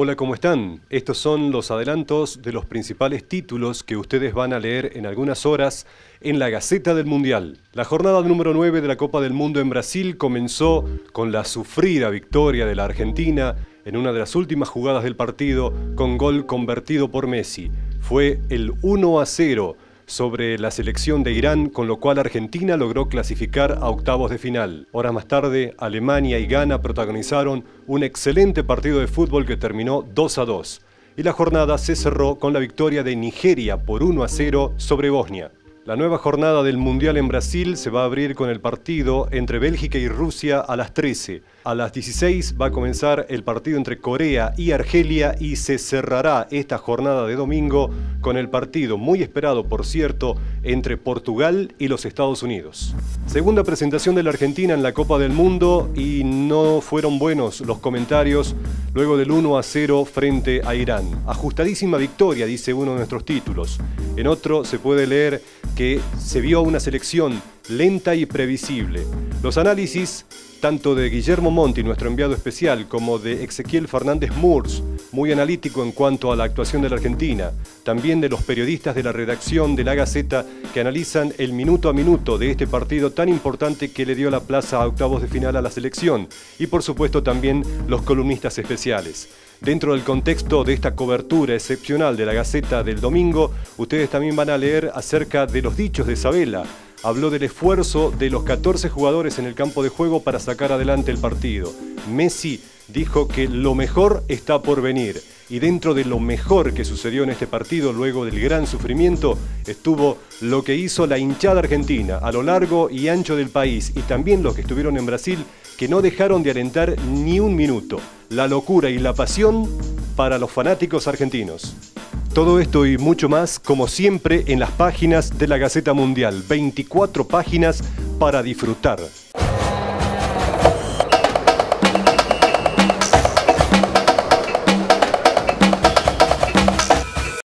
Hola, ¿cómo están? Estos son los adelantos de los principales títulos que ustedes van a leer en algunas horas en la Gaceta del Mundial. La jornada número 9 de la Copa del Mundo en Brasil comenzó con la sufrida victoria de la Argentina en una de las últimas jugadas del partido con gol convertido por Messi. Fue el 1-0 sobre la selección de Irán, con lo cual Argentina logró clasificar a octavos de final. Horas más tarde, Alemania y Ghana protagonizaron un excelente partido de fútbol que terminó 2-2. Y la jornada se cerró con la victoria de Nigeria por 1-0 sobre Bosnia. La nueva jornada del Mundial en Brasil se va a abrir con el partido entre Bélgica y Rusia a las 13. A las 16 va a comenzar el partido entre Corea y Argelia y se cerrará esta jornada de domingo con el partido, muy esperado por cierto, entre Portugal y los Estados Unidos. Segunda presentación de la Argentina en la Copa del Mundo y no fueron buenos los comentarios luego del 1-0 frente a Irán. Ajustadísima victoria, dice uno de nuestros títulos. En otro se puede leer que se vio una selección lenta y previsible. Los análisis tanto de Guillermo Monti, nuestro enviado especial, como de Ezequiel Fernández Murs, muy analítico en cuanto a la actuación de la Argentina, también de los periodistas de la redacción de La Gaceta que analizan el minuto a minuto de este partido tan importante que le dio la plaza a octavos de final a la selección, y por supuesto también los columnistas especiales. Dentro del contexto de esta cobertura excepcional de La Gaceta del domingo, ustedes también van a leer acerca de los dichos de Sabella. Habló del esfuerzo de los 14 jugadores en el campo de juego para sacar adelante el partido. Messi dijo que lo mejor está por venir. Y dentro de lo mejor que sucedió en este partido, luego del gran sufrimiento, estuvo lo que hizo la hinchada argentina a lo largo y ancho del país, y también los que estuvieron en Brasil, que no dejaron de alentar ni un minuto. La locura y la pasión para los fanáticos argentinos. Todo esto y mucho más, como siempre, en las páginas de la Gaceta Mundial. 24 páginas para disfrutar.